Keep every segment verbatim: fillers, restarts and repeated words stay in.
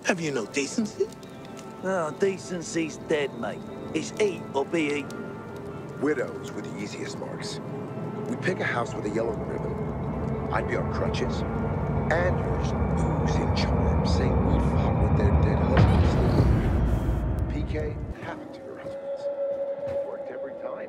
Have you no decency? Oh, decency's dead, mate. It's eat or be eaten. Widows were the easiest marks. We'd pick a house with a yellow ribbon. I'd be on crutches. And yours oozing charm, saying we fought with their dead husbands. P K happened to your husbands. It worked every time.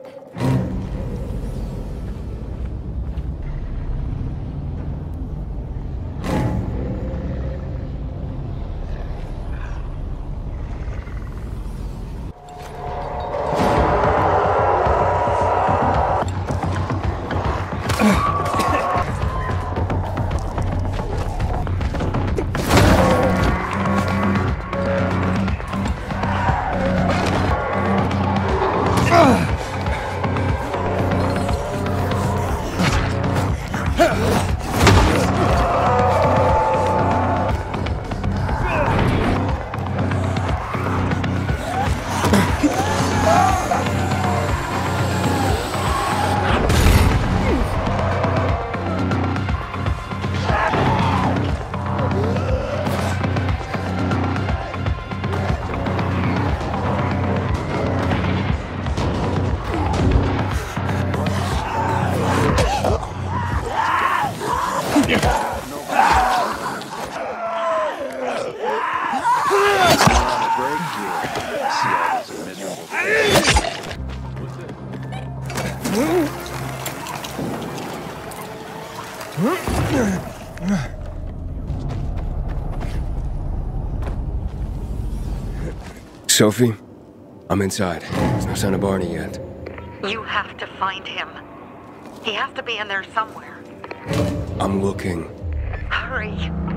Sophie, I'm inside. There's no sign of Barney yet. You have to find him. He has to be in there somewhere. I'm looking. Hurry.